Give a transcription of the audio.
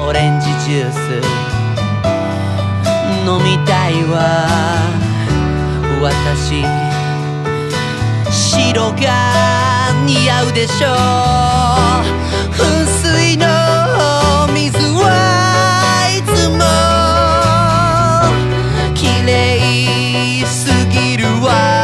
オレンジジュース飲みたいわ。私白が似合うでしょう。噴水の水はいつも綺麗すぎるわ。